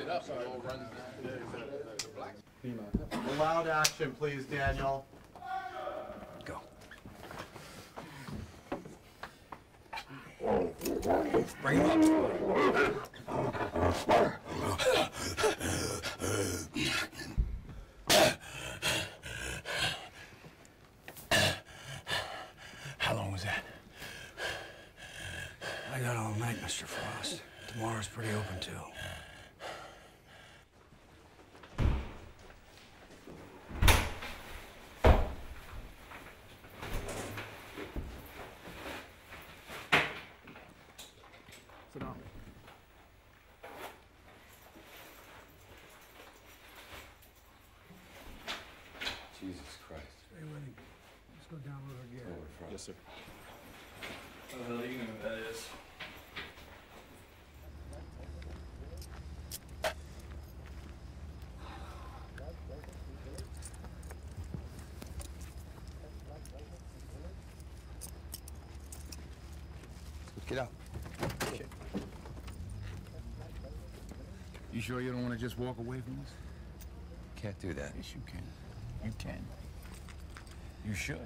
it up, it all runs down to black. Loud action, please, Daniel. Go. Bring him up. How long was that? I got all night, Mr. Frost. Tomorrow's pretty open, too. Sit down. Jesus Christ. Stay with him. Let's go down with our gear. Yes, sir. How the hell do you know who that is? Get out. Okay. You sure you don't want to just walk away from us? Can't do that. Yes, you can. You can. You should.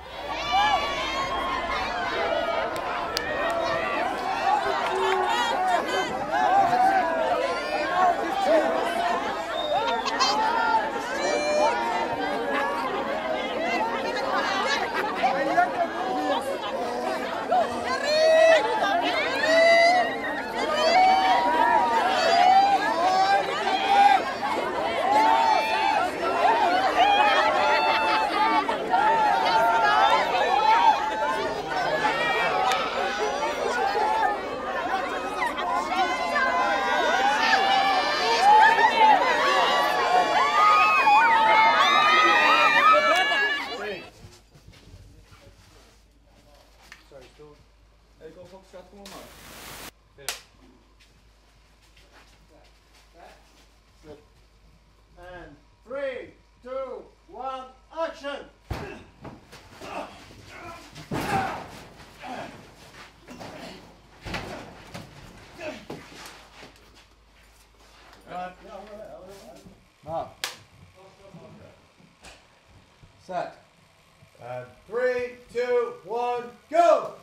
And 3, 2, 1, action! Up. Set. And 3, 2, 1, go!